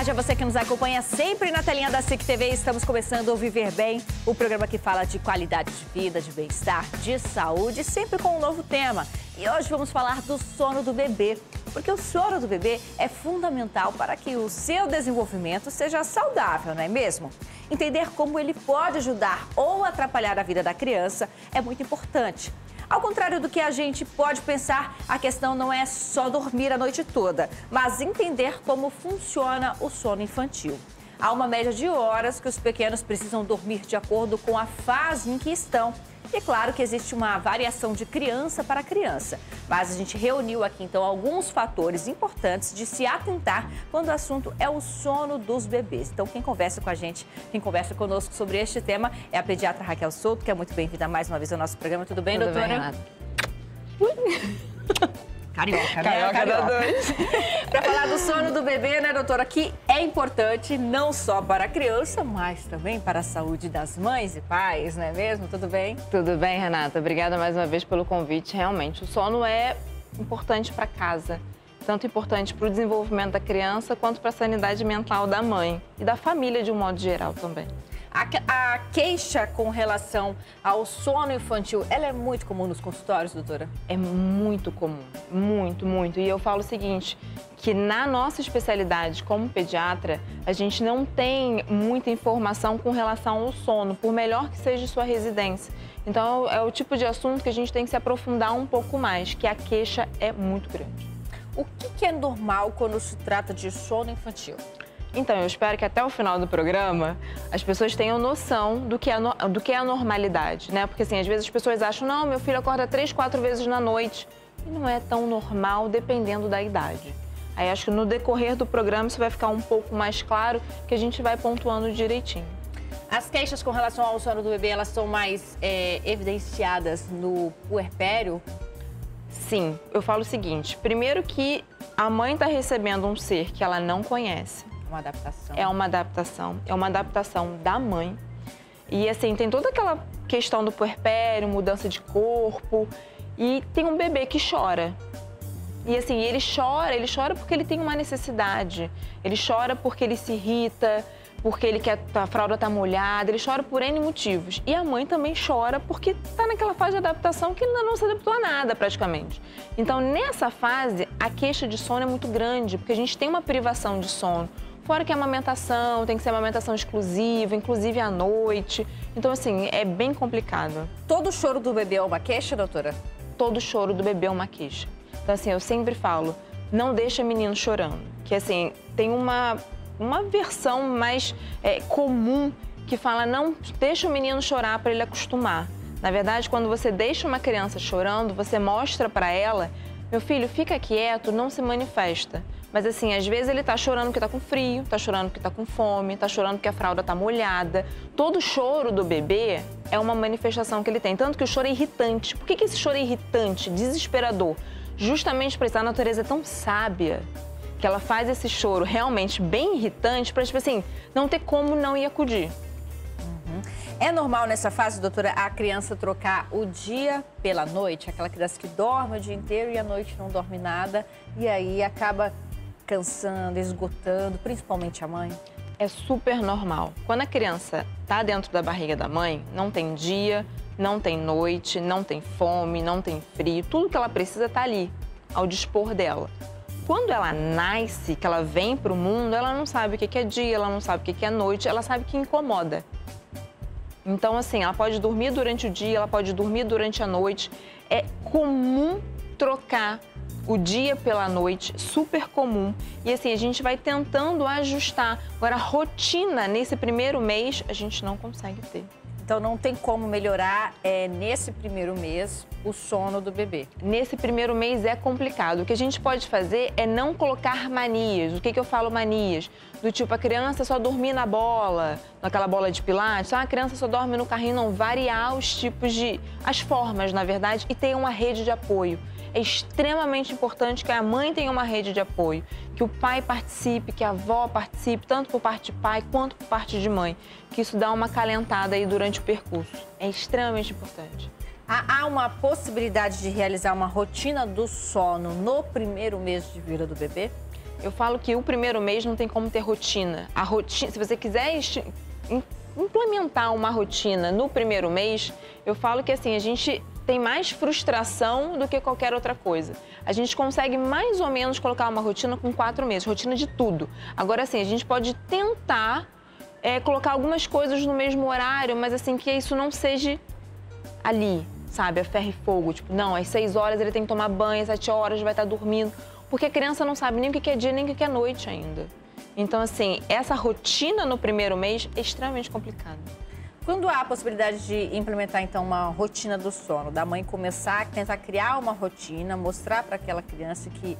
tarde a você que nos acompanha sempre na telinha da SIC TV. Estamos começando o Viver Bem, o programa que fala de qualidade de vida, de bem-estar, de saúde, sempre com um novo tema. E hoje vamos falar do sono do bebê, porque o sono do bebê é fundamental para que o seu desenvolvimento seja saudável, não é mesmo? Entender como ele pode ajudar ou atrapalhar a vida da criança é muito importante. Ao contrário do que a gente pode pensar, a questão não é só dormir a noite toda, mas entender como funciona o sono infantil. Há uma média de horas que os pequenos precisam dormir de acordo com a fase em que estão. E é claro que existe uma variação de criança para criança, mas a gente reuniu aqui então alguns fatores importantes de se atentar quando o assunto é o sono dos bebês. Então quem conversa com a gente, quem conversa conosco sobre este tema é a pediatra Raquel Souto, que é muito bem-vinda mais uma vez ao nosso programa. Tudo bem, doutora? Tudo bem, Renata. Carioca, né? Carioca da dois. Para falar do sono do bebê, né, doutora, que é importante não só para a criança, mas também para a saúde das mães e pais, não é mesmo? Tudo bem? Tudo bem, Renata. Obrigada mais uma vez pelo convite. Realmente, o sono é importante para casa. Tanto importante para o desenvolvimento da criança, quanto para a sanidade mental da mãe e da família de um modo geral também. A queixa com relação ao sono infantil, ela é muito comum nos consultórios, doutora? É muito comum, muito. E eu falo o seguinte, que na nossa especialidade como pediatra, a gente não tem muita informação com relação ao sono, por melhor que seja sua residência. Então é o tipo de assunto que a gente tem que se aprofundar um pouco mais, que a queixa é muito grande. O que é normal quando se trata de sono infantil? Então, eu espero que até o final do programa as pessoas tenham noção do que é a normalidade, né? Porque, assim, às vezes as pessoas acham, não, meu filho acorda 3, 4 vezes na noite. E não é tão normal, dependendo da idade. Aí, acho que no decorrer do programa isso vai ficar um pouco mais claro, que a gente vai pontuando direitinho. As queixas com relação ao sono do bebê, elas são mais evidenciadas no puerpério? Sim, eu falo o seguinte, primeiro que a mãe está recebendo um ser que ela não conhece. Uma adaptação. É uma adaptação da mãe. E assim, tem toda aquela questão do puerpério, mudança de corpo. E tem um bebê que chora. E assim, ele chora porque ele tem uma necessidade. Ele chora porque ele se irrita, porque ele quer, a fralda tá molhada, ele chora por N motivos. E a mãe também chora porque tá naquela fase de adaptação que ainda não se adaptou a nada praticamente. Então, nessa fase, a queixa de sono é muito grande, porque a gente tem uma privação de sono. Fora que a amamentação tem que ser amamentação exclusiva, inclusive à noite. Então, assim, é bem complicado. Todo choro do bebê é uma queixa, doutora? Todo choro do bebê é uma queixa. Então, assim, eu sempre falo, não deixa menino chorando. Que, assim, tem uma versão mais comum que fala, não deixa o menino chorar para ele acostumar. Na verdade, quando você deixa uma criança chorando, você mostra para ela, meu filho, fica quieto, não se manifesta. Mas assim, às vezes ele tá chorando porque tá com frio, tá chorando porque tá com fome, tá chorando porque a fralda tá molhada. Todo choro do bebê é uma manifestação que ele tem, tanto que o choro é irritante. Por que esse choro é irritante, desesperador? Justamente por isso, a natureza é tão sábia que ela faz esse choro realmente bem irritante para, tipo assim, não ter como não ir acudir. É normal nessa fase, doutora, a criança trocar o dia pela noite? Aquela criança que dorme o dia inteiro e à noite não dorme nada e aí acaba cansando, esgotando, principalmente a mãe? É super normal. Quando a criança tá dentro da barriga da mãe, não tem dia, não tem noite, não tem fome, não tem frio, tudo que ela precisa tá ali, ao dispor dela. Quando ela nasce, que ela vem pro mundo, ela não sabe o que é dia, ela não sabe o que é noite, ela sabe que incomoda. Então, assim, ela pode dormir durante o dia, ela pode dormir durante a noite. É comum trocar o dia pela noite, super comum. E assim, a gente vai tentando ajustar. Agora, a rotina nesse primeiro mês, a gente não consegue ter. Então, não tem como melhorar nesse primeiro mês o sono do bebê. Nesse primeiro mês é complicado. O que a gente pode fazer é não colocar manias. O que eu falo manias? Do tipo, a criança só dormir na bola, naquela bola de pilates. A criança só dorme no carrinho. Não, variar os tipos as formas, na verdade, e ter uma rede de apoio. É extremamente importante que a mãe tenha uma rede de apoio, que o pai participe, que a avó participe, tanto por parte de pai quanto por parte de mãe, que isso dá uma acalentada aí durante o percurso. É extremamente importante. Há uma possibilidade de realizar uma rotina do sono no primeiro mês de vida do bebê? Eu falo que o primeiro mês não tem como ter rotina. A rotina, se você quiser implementar uma rotina no primeiro mês, eu falo que assim, a gente tem mais frustração do que qualquer outra coisa. A gente consegue mais ou menos colocar uma rotina com 4 meses, rotina de tudo. Agora assim, a gente pode tentar colocar algumas coisas no mesmo horário, mas assim, que isso não seja ali, sabe, a ferro e fogo. Tipo, não, às 6 horas ele tem que tomar banho, às 7 horas vai estar dormindo. Porque a criança não sabe nem o que é dia, nem o que é noite ainda. Então, assim, essa rotina no primeiro mês é extremamente complicada. Quando há a possibilidade de implementar, então, uma rotina do sono, da mãe começar a tentar criar uma rotina, mostrar para aquela criança que,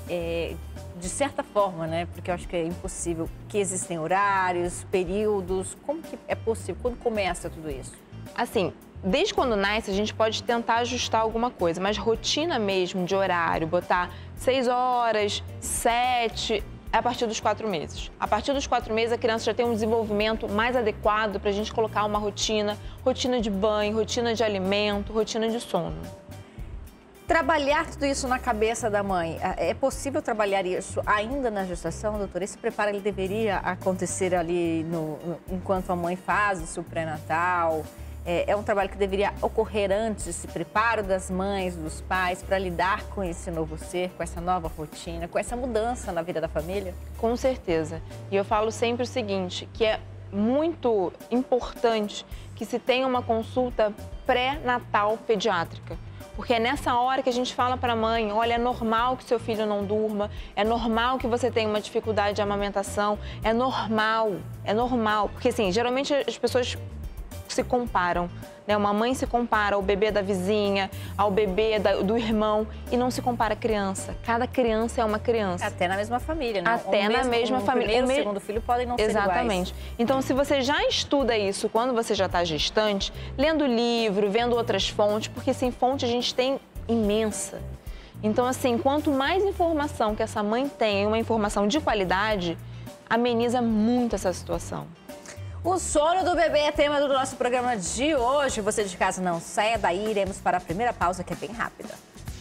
de certa forma, né, porque eu acho que é impossível, que existem horários, períodos, como que é possível? Quando começa tudo isso? Assim, desde quando nasce, a gente pode tentar ajustar alguma coisa, mas rotina mesmo de horário, botar 6 horas, 7... é a partir dos 4 meses. A partir dos 4 meses, a criança já tem um desenvolvimento mais adequado para a gente colocar uma rotina de banho, rotina de alimento, rotina de sono. Trabalhar tudo isso na cabeça da mãe, é possível trabalhar isso ainda na gestação, doutora? Esse preparo ele deveria acontecer ali enquanto a mãe faz o seu pré-natal? É um trabalho que deveria ocorrer antes, esse preparo das mães, dos pais, para lidar com esse novo ser, com essa nova rotina, com essa mudança na vida da família? Com certeza. E eu falo sempre o seguinte, que é muito importante que se tenha uma consulta pré-natal pediátrica. Porque é nessa hora que a gente fala para a mãe, olha, é normal que seu filho não durma, é normal que você tenha uma dificuldade de amamentação, é normal. Porque assim, geralmente as pessoas se comparam, né? Uma mãe se compara ao bebê da vizinha, ao bebê do irmão e não se compara a criança. Cada criança é uma criança. Até na mesma família, né? Até na mesma família. O primeiro e o segundo filho podem não ser iguais. Exatamente. Então, se você já estuda isso quando você já está gestante, lendo livro, vendo outras fontes, porque sem fonte a gente tem imensa. Então, assim, quanto mais informação que essa mãe tem, uma informação de qualidade, ameniza muito essa situação. O sono do bebê é tema do nosso programa de hoje. Você de casa não saia daí, iremos para a primeira pausa, que é bem rápida.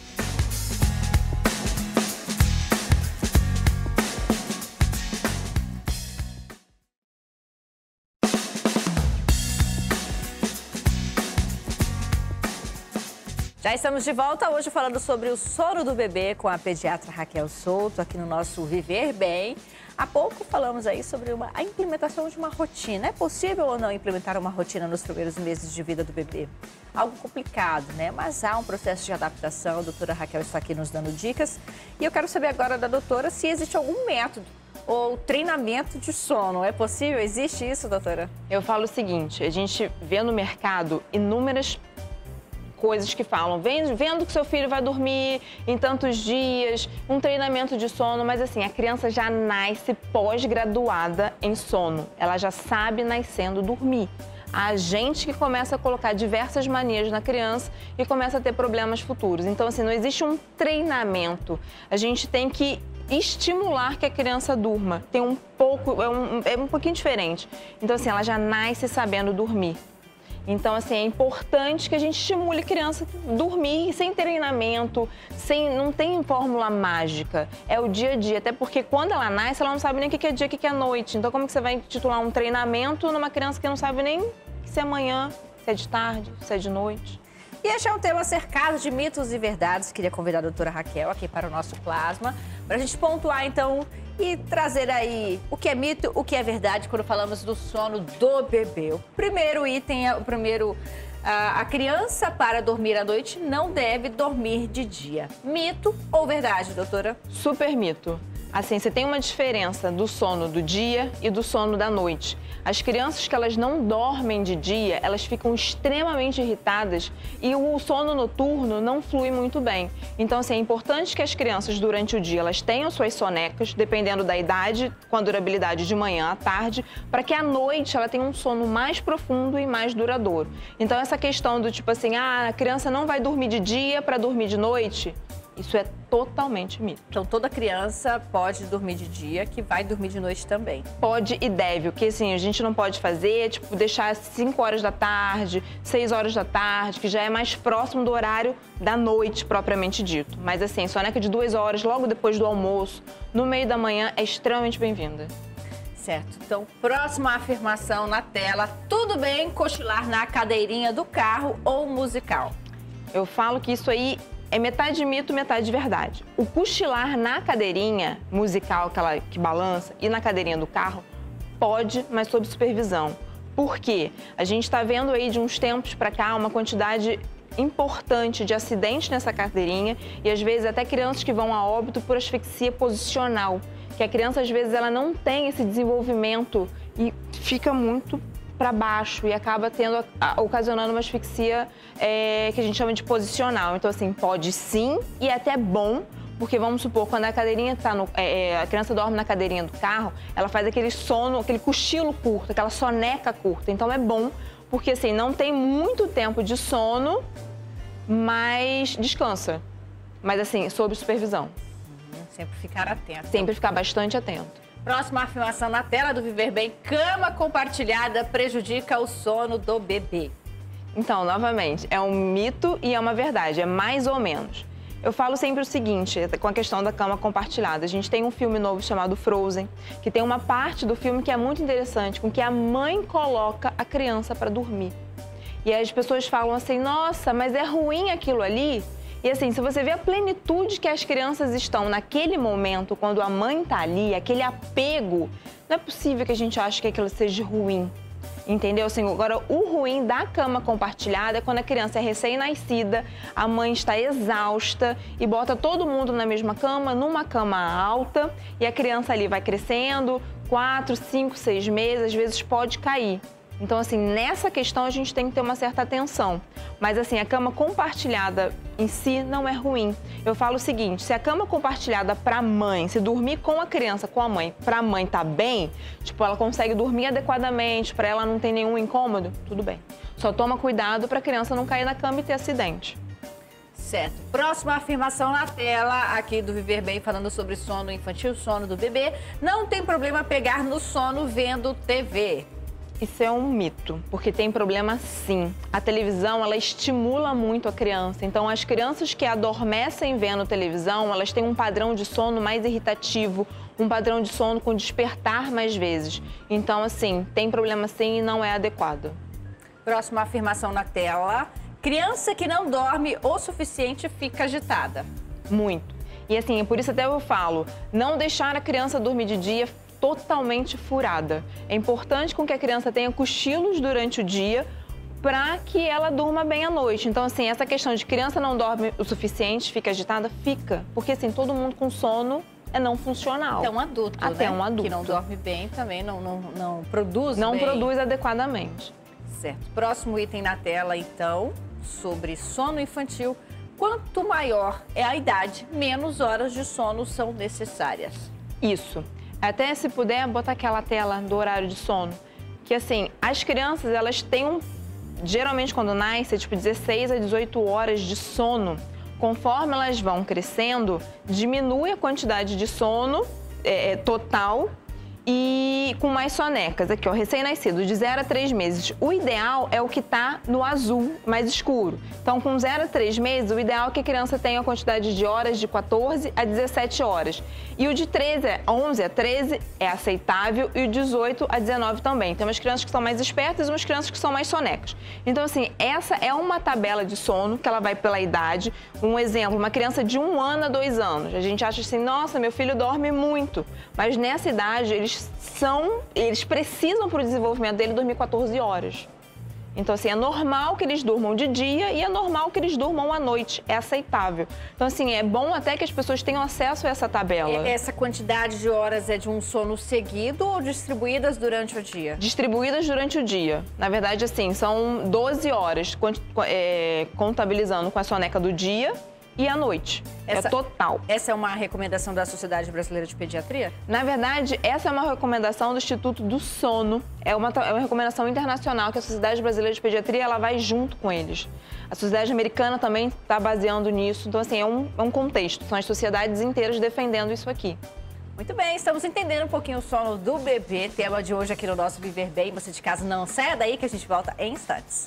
Já estamos de volta hoje falando sobre o sono do bebê com a pediatra Raquel Souto, aqui no nosso Viver Bem. Há pouco falamos aí sobre a implementação de uma rotina. É possível ou não implementar uma rotina nos primeiros meses de vida do bebê? Algo complicado, né? Mas há um processo de adaptação. A doutora Raquel está aqui nos dando dicas. E eu quero saber agora da doutora se existe algum método ou treinamento de sono. É possível? Existe isso, doutora? Eu falo o seguinte, a gente vê no mercado inúmeras coisas que falam, vendo que seu filho vai dormir em tantos dias, um treinamento de sono, mas assim, a criança já nasce pós-graduada em sono, ela já sabe nascendo dormir. A gente que começa a colocar diversas manias na criança e começa a ter problemas futuros. Então, assim, não existe um treinamento, a gente tem que estimular que a criança durma, tem um pouco, é um pouquinho diferente. Então, assim, ela já nasce sabendo dormir. Então, assim, é importante que a gente estimule a criança a dormir sem treinamento, não tem fórmula mágica. É o dia a dia, até porque quando ela nasce, ela não sabe nem o que é dia e o que é noite. Então, como que você vai intitular um treinamento numa criança que não sabe nem se é manhã, se é de tarde, se é de noite? E este é um tema cercado de mitos e verdades. Queria convidar a doutora Raquel aqui para o nosso plasma, para a gente pontuar, então, e trazer aí o que é mito, o que é verdade quando falamos do sono do bebê. O primeiro item, a criança para dormir à noite não deve dormir de dia. Mito ou verdade, doutora? Super mito. Assim, você tem uma diferença do sono do dia e do sono da noite. As crianças que elas não dormem de dia, elas ficam extremamente irritadas e o sono noturno não flui muito bem. Então, assim, é importante que as crianças, durante o dia, elas tenham suas sonecas, dependendo da idade, com a durabilidade de manhã à tarde, para que à noite ela tenha um sono mais profundo e mais duradouro. Então, essa questão do tipo assim, a criança não vai dormir de dia para dormir de noite, Isso é totalmente mito. Então, toda criança pode dormir de dia, que vai dormir de noite também. Pode e deve. O que assim, a gente não pode fazer é tipo, deixar 5 horas da tarde, 6 horas da tarde, que já é mais próximo do horário da noite, propriamente dito. Mas assim, soneca de 2 horas, logo depois do almoço, no meio da manhã, é extremamente bem-vinda. Certo. Então, próxima afirmação na tela. Tudo bem cochilar na cadeirinha do carro ou musical? Eu falo que isso aí é metade mito, metade verdade. O cochilar na cadeirinha musical, aquela que balança, e na cadeirinha do carro, pode, mas sob supervisão. Por quê? A gente está vendo aí de uns tempos para cá uma quantidade importante de acidentes nessa cadeirinha e às vezes até crianças que vão a óbito por asfixia posicional, que a criança às vezes ela não tem esse desenvolvimento e fica muito para baixo e acaba ocasionando uma asfixia que a gente chama de posicional. Então, assim, pode sim e é até bom, porque vamos supor, quando a cadeirinha tá a criança dorme na cadeirinha do carro, ela faz aquele sono, aquele cochilo curto, aquela soneca curta. Então, é bom, porque assim, não tem muito tempo de sono, mas descansa. Mas assim, sob supervisão. Sempre ficar atento. Sempre ficar bastante atento. Próxima afirmação na tela do Viver Bem. Cama compartilhada prejudica o sono do bebê. Então, novamente, é um mito e é uma verdade, é mais ou menos. Eu falo sempre o seguinte, com a questão da cama compartilhada. A gente tem um filme novo chamado Frozen, que tem uma parte do filme que é muito interessante, com que a mãe coloca a criança para dormir. E aí as pessoas falam assim, nossa, mas é ruim aquilo ali? E assim, se você vê a plenitude que as crianças estão naquele momento, quando a mãe tá ali, aquele apego, não é possível que a gente ache que aquilo seja ruim, entendeu? Assim, agora, o ruim da cama compartilhada é quando a criança é recém-nascida, a mãe está exausta e bota todo mundo na mesma cama, numa cama alta, e a criança ali vai crescendo, 4, 5, 6 meses, às vezes pode cair. Então, assim, nessa questão a gente tem que ter uma certa atenção. Mas, assim, a cama compartilhada em si não é ruim. Eu falo o seguinte, se a cama compartilhada para mãe, se dormir com a criança, com a mãe, para a mãe tá bem, tipo, ela consegue dormir adequadamente, para ela não ter nenhum incômodo, tudo bem. Só toma cuidado para a criança não cair na cama e ter acidente. Certo. Próxima afirmação na tela, aqui do Viver Bem, falando sobre sono infantil, sono do bebê. Não tem problema pegar no sono vendo TV. Isso é um mito, porque tem problema sim. A televisão, ela estimula muito a criança. Então, as crianças que adormecem vendo televisão, elas têm um padrão de sono mais irritativo, um padrão de sono com despertar mais vezes. Então, assim, tem problema sim e não é adequado. Próxima afirmação na tela. Criança que não dorme o suficiente fica agitada. Muito. E assim, por isso até eu falo, não deixar a criança dormir de dia totalmente furada. É importante com que a criança tenha cochilos durante o dia para que ela durma bem à noite. Então, assim, essa questão de criança não dorme o suficiente, fica agitada, fica. Porque, assim, todo mundo com sono é não funcional. Até um adulto, Até né? um adulto. Que não dorme bem também, não produz bem. Não produz adequadamente. Certo. Próximo item na tela, então, sobre sono infantil. Quanto maior é a idade, menos horas de sono são necessárias. Isso. Até se puder, botar aquela tela do horário de sono. Que assim, as crianças, elas têm geralmente quando nascem, tipo 16 a 18 horas de sono. Conforme elas vão crescendo, diminui a quantidade de sono total e com mais sonecas. Aqui, ó, recém-nascido, de 0 a 3 meses. O ideal é o que tá no azul mais escuro. Então, com 0 a 3 meses, o ideal é que a criança tenha a quantidade de horas de 14 a 17 horas. E o de 11 a 13 é aceitável e o 18 a 19 também. Tem umas crianças que são mais espertas e umas crianças que são mais sonecas. Então, assim, essa é uma tabela de sono que ela vai pela idade. Um exemplo, uma criança de 1 ano a 2 anos. A gente acha assim, nossa, meu filho dorme muito. Mas nessa idade, eles precisam para o desenvolvimento dele dormir 14 horas. Então, assim, é normal que eles durmam de dia e é normal que eles durmam à noite. É aceitável. Então, assim, é bom até que as pessoas tenham acesso a essa tabela. Essa quantidade de horas é de um sono seguido ou distribuídas durante o dia? Distribuídas durante o dia. Na verdade, assim, são 12 horas, contabilizando com a soneca do dia e à noite. É total. Essa é uma recomendação da Sociedade Brasileira de Pediatria? Na verdade, essa é uma recomendação do Instituto do Sono. É uma recomendação internacional que a Sociedade Brasileira de Pediatria ela vai junto com eles. A Sociedade Americana também está baseando nisso. Então, assim, é um contexto. São as sociedades inteiras defendendo isso aqui. Muito bem, estamos entendendo um pouquinho o sono do bebê. Tema de hoje aqui no nosso Viver Bem. Você de casa não saia daí que a gente volta em instantes.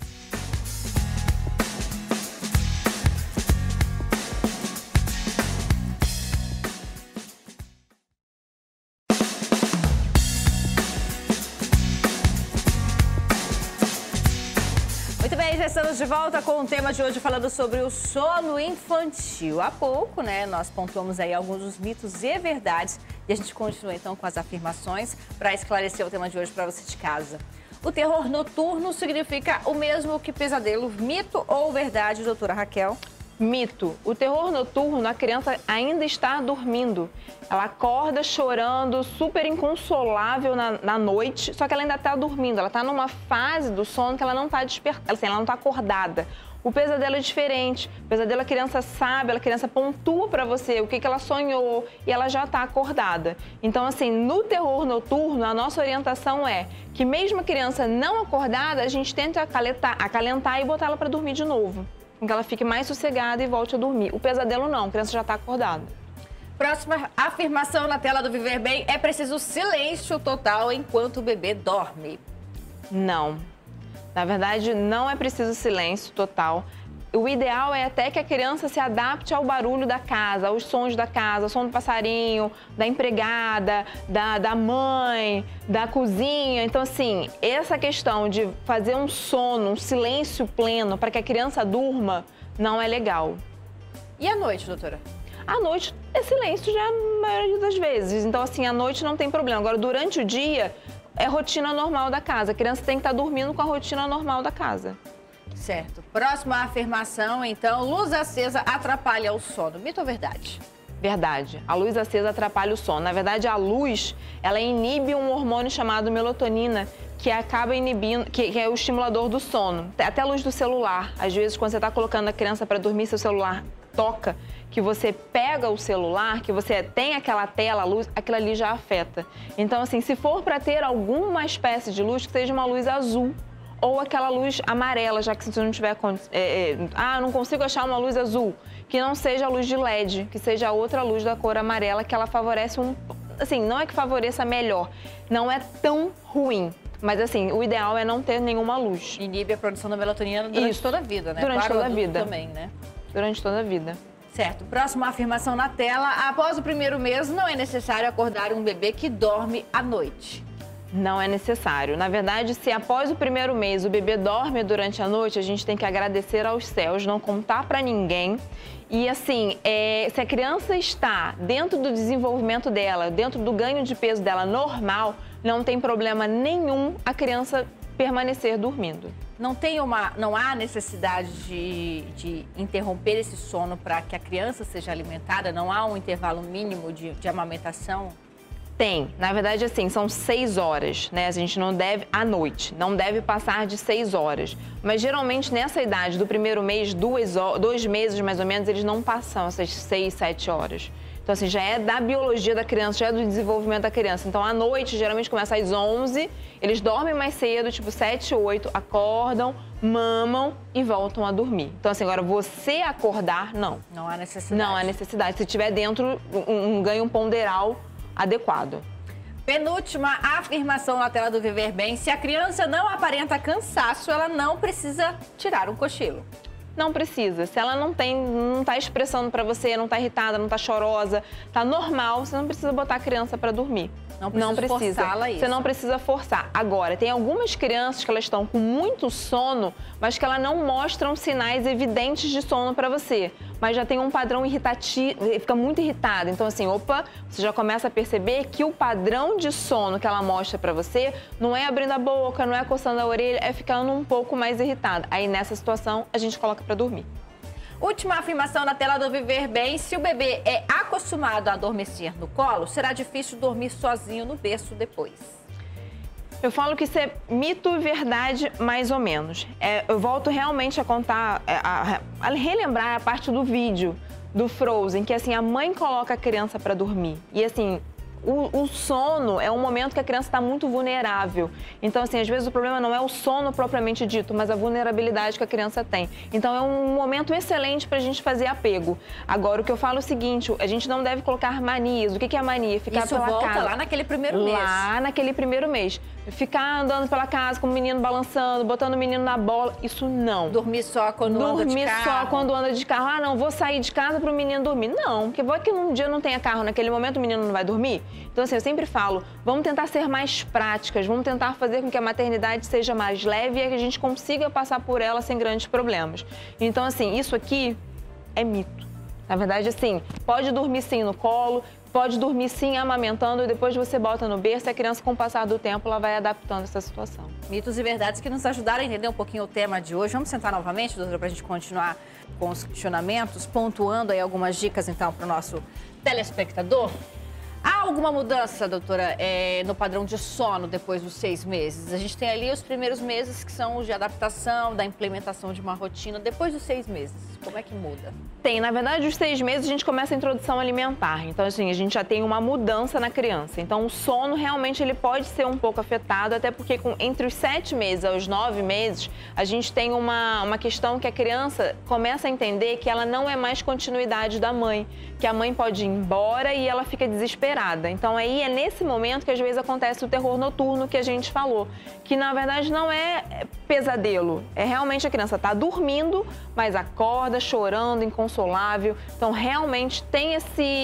Já estamos de volta com o tema de hoje falando sobre o sono infantil. Há pouco, né, nós pontuamos aí alguns dos mitos e verdades e a gente continua então com as afirmações para esclarecer o tema de hoje para você de casa. O terror noturno significa o mesmo que pesadelo, mito ou verdade, doutora Raquel? Mito. O terror noturno, a criança ainda está dormindo. Ela acorda chorando, super inconsolável na noite, só que ela ainda está dormindo. Ela está numa fase do sono que ela não está despertada, assim, ela não está acordada. O pesadelo é diferente. O pesadelo a criança sabe, a criança pontua para você o que ela sonhou e ela já está acordada. Então, assim, no terror noturno, a nossa orientação é que mesmo a criança não acordada, a gente tenta acalentar e botar ela para dormir de novo. Que ela fique mais sossegada e volte a dormir. O pesadelo não, a criança já está acordada. Próxima afirmação na tela do Viver Bem, é preciso silêncio total enquanto o bebê dorme. Não. Na verdade, não é preciso silêncio total. O ideal é até que a criança se adapte ao barulho da casa, aos sons da casa, o som do passarinho, da empregada, da mãe, da cozinha. Então, assim, essa questão de fazer um sono, um silêncio pleno para que a criança durma, não é legal. E à noite, doutora? À noite é silêncio já a maioria das vezes. Então, assim, à noite não tem problema. Agora, durante o dia, é rotina normal da casa. A criança tem que estar dormindo com a rotina normal da casa. Certo. Próxima afirmação, então, luz acesa atrapalha o sono. Mito ou verdade? Verdade. A luz acesa atrapalha o sono. Na verdade, a luz, ela inibe um hormônio chamado melatonina, que acaba inibindo, que é o estimulador do sono. Até a luz do celular. Às vezes, quando você está colocando a criança para dormir, seu celular toca, que você pega o celular, que você tem aquela tela, a luz, aquilo ali já afeta. Então, assim, se for para ter alguma espécie de luz, que seja uma luz azul, ou aquela luz amarela, já que se você não tiver... não consigo achar uma luz azul. Que não seja a luz de LED, que seja outra luz da cor amarela, que ela favorece assim, não é que favoreça melhor, não é tão ruim. Mas, assim, o ideal é não ter nenhuma luz. Inibe a produção da melatonina durante toda a vida, né? Durante toda a vida. Também, né? Durante toda a vida. Certo. Próxima afirmação na tela. Após o primeiro mês, não é necessário acordar um bebê que dorme à noite. Não é necessário. Na verdade, se após o primeiro mês o bebê dorme durante a noite, a gente tem que agradecer aos céus, não contar para ninguém. E assim, se a criança está dentro do desenvolvimento dela, dentro do ganho de peso dela normal, não tem problema nenhum a criança permanecer dormindo. Não há necessidade de interromper esse sono para que a criança seja alimentada? Não há um intervalo mínimo de amamentação? Tem. Na verdade, assim, são 6 horas, né? A gente não deve, à noite, não deve passar de 6 horas. Mas, geralmente, nessa idade do primeiro mês, 2 meses mais ou menos, eles não passam essas 6, 7 horas. Então, assim, já é da biologia da criança, já é do desenvolvimento da criança. Então, à noite, geralmente começa às 11, eles dormem mais cedo, tipo 7, 8, acordam, mamam e voltam a dormir. Então, assim, agora você acordar, não. Não há necessidade. Não há necessidade. Se tiver dentro um ganho ponderal adequado. Penúltima afirmação na tela do Viver Bem. Se a criança não aparenta cansaço, ela não precisa tirar um cochilo. Não precisa. Se ela não está expressando para você, não está irritada, não está chorosa, está normal, você não precisa botar a criança para dormir. Não precisa forçá-la a isso. Você não precisa forçar. Agora, tem algumas crianças que elas estão com muito sono, mas que elas não mostram sinais evidentes de sono para você. Mas já tem um padrão irritativo, fica muito irritada. Então, assim, você já começa a perceber que o padrão de sono que ela mostra para você não é abrindo a boca, não é coçando a orelha, é ficando um pouco mais irritada. Aí, nessa situação, a gente coloca para dormir. Última afirmação na tela do Viver Bem. Se o bebê é acostumado a adormecer no colo, será difícil dormir sozinho no berço depois. Eu falo que isso é mito e verdade, mais ou menos. Eu volto realmente a contar, a relembrar a parte do vídeo do Frozen, que assim, a mãe coloca a criança para dormir. E assim, o sono é um momento que a criança está muito vulnerável. Então, assim, às vezes o problema não é o sono propriamente dito, mas a vulnerabilidade que a criança tem. Então, é um momento excelente para a gente fazer apego. Agora, o que eu falo é o seguinte, a gente não deve colocar manias. O que é a mania? Ficar Isso pela volta casa. lá naquele primeiro mês. Lá naquele primeiro mês. Ficar andando pela casa com o menino balançando, botando o menino na bola, isso não. Dormir só quando anda de carro. Dormir só quando anda de carro. Ah, não, vou sair de casa para o menino dormir. Não, porque vai que num dia não tenha carro, naquele momento o menino não vai dormir. Então, assim, eu sempre falo, vamos tentar ser mais práticas, vamos tentar fazer com que a maternidade seja mais leve e que a gente consiga passar por ela sem grandes problemas. Então, assim, isso aqui é mito. Na verdade, assim, pode dormir sim no colo, pode dormir sim amamentando e depois você bota no berço e a criança, com o passar do tempo, ela vai adaptando essa situação. Mitos e verdades que nos ajudaram a entender um pouquinho o tema de hoje. Vamos sentar novamente, doutora, para a gente continuar com os questionamentos, pontuando aí algumas dicas, então, para o nosso telespectador. Há alguma mudança, doutora, no padrão de sono depois dos 6 meses? A gente tem ali os primeiros meses que são os de adaptação, da implementação de uma rotina. Depois dos 6 meses, como é que muda? Tem, na verdade, os 6 meses a gente começa a introdução alimentar. Então, assim, a gente já tem uma mudança na criança. Então, o sono realmente ele pode ser um pouco afetado, até porque entre os 7 meses aos 9 meses, a gente tem uma questão que a criança começa a entender que ela não é mais continuidade da mãe, que a mãe pode ir embora e ela fica desesperada. Então, aí é nesse momento que às vezes acontece o terror noturno que a gente falou, que na verdade não é pesadelo, é realmente a criança tá dormindo, mas acorda chorando, inconsolável. Então, realmente tem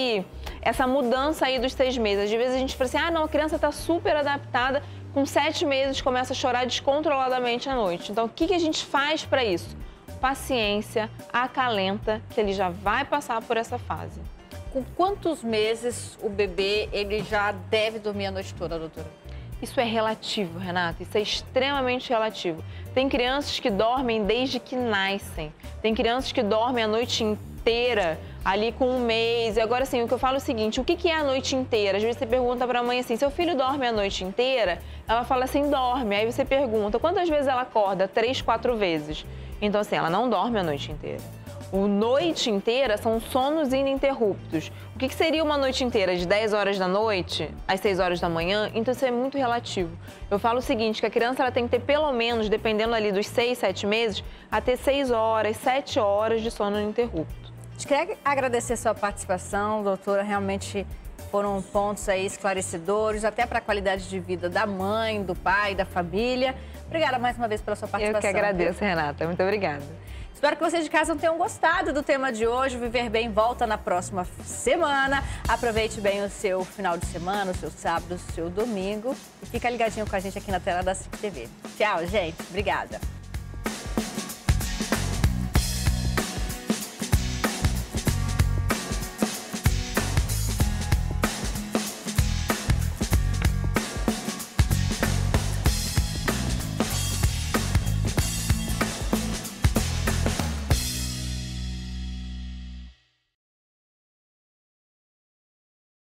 essa mudança aí dos 6 meses. Às vezes a gente fala assim, ah, não, a criança tá super adaptada, com 7 meses começa a chorar descontroladamente à noite. Então, o que a gente faz para isso? Paciência, acalenta, que ele já vai passar por essa fase. Com quantos meses o bebê ele já deve dormir a noite toda, doutora? Isso é relativo, Renata, isso é extremamente relativo. Tem crianças que dormem desde que nascem, tem crianças que dormem a noite inteira, ali com 1 mês. E agora, assim, o que eu falo é o seguinte, o que é a noite inteira? Às vezes você pergunta para a mãe assim, seu filho dorme a noite inteira? Ela fala assim, dorme. Aí você pergunta, quantas vezes ela acorda? 3, 4 vezes. Então, assim, ela não dorme a noite inteira. O noite inteira são sonos ininterruptos. O que seria uma noite inteira? De 10 horas da noite às 6 horas da manhã? Então isso é muito relativo. Eu falo o seguinte, que a criança ela tem que ter pelo menos, dependendo ali dos 6, 7 meses, até 6 horas, 7 horas de sono ininterrupto. A gente quer agradecer a sua participação, doutora. Realmente foram pontos aí esclarecedores, até para a qualidade de vida da mãe, do pai, da família. Obrigada mais uma vez pela sua participação. Eu que agradeço, Renata. Muito obrigada. Espero que vocês de casa tenham gostado do tema de hoje. O Viver Bem volta na próxima semana. Aproveite bem o seu final de semana, o seu sábado, o seu domingo. E fica ligadinho com a gente aqui na tela da SIC TV. Tchau, gente. Obrigada.